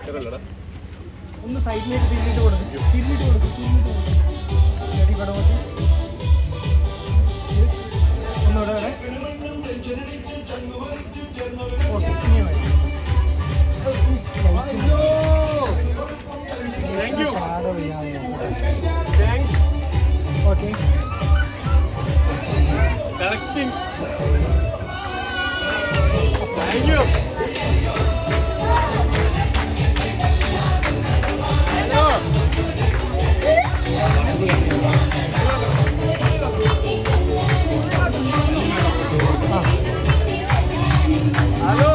ഒന്ന് സൈഡിലേക്ക് തിരിഞ്ഞിട്ട് കൊടുക്കും ചെടി കടമൊക്കെ ഒന്നുകൂടെ ഇവിടെ okay okay Correcting. Thank you. Hello.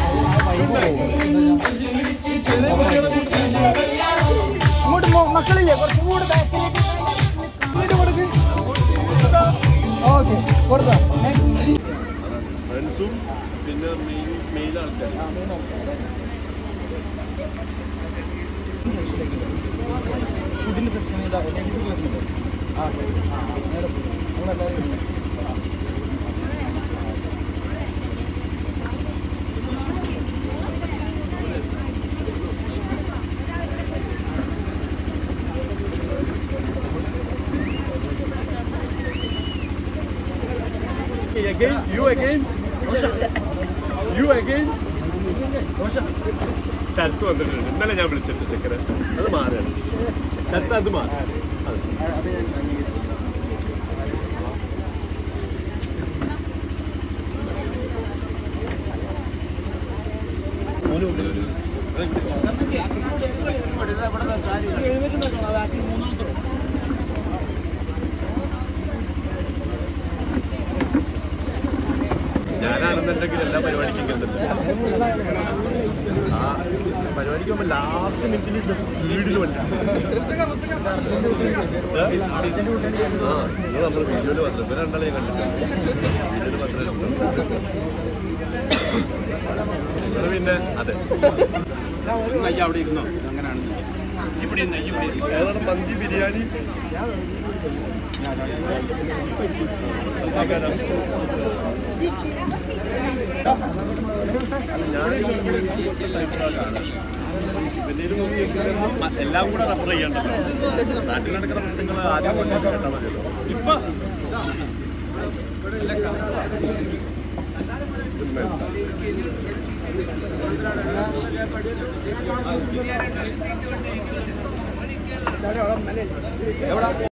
അങ്ങോട്ട് മക്കളില്ലേ കുറച്ചും കൂടെ ബാക്കിലേക്ക് കൊടുക്ക് ഓക്കെ കൊടുക്കാം ഫ്രണ്ട്സും പിന്നെ മെയിൻ ആൾക്കാർ ഫുഡിന്റെ section Again, you again, you again. Sarath വന്നിട്ടുണ്ട് ഇന്നലെ ഞാൻ വിളിച്ചിട്ട് ചെക്കന് അത് മാറുകയാണ് ശരത്ത് അത് മാറും ഞാനാണെന്നുണ്ടെങ്കിൽ എല്ലാ പരിപാടിക്കും കണ്ടിട്ടുണ്ട് ആ പരിപാടിക്ക് പോകുമ്പോൾ ലാസ്റ്റ് മിനിറ്റിൽ സ്പീഡിൽ വണ്ടി നമ്മൾ വീഡിയോയിൽ വന്നു ഇവരെ രണ്ടാളെ കണ്ടിട്ടുണ്ട് വീഡിയോയിൽ മാത്രമേ പിന്നെ അതെ അവിടെ ഇരുന്നോ അങ്ങനെയാണ് ഏതാണ് മന്തി ബിരിയാണി എല്ലാം കൂടെ റെഫർ ചെയ്യണ്ടല്ലോ നാട്ടിൽ നടക്കുന്ന പ്രശ്നങ്ങൾ ആദ്യം കേട്ടാൽ മതിയല്ലോ ഇപ്പൊ എവിടെ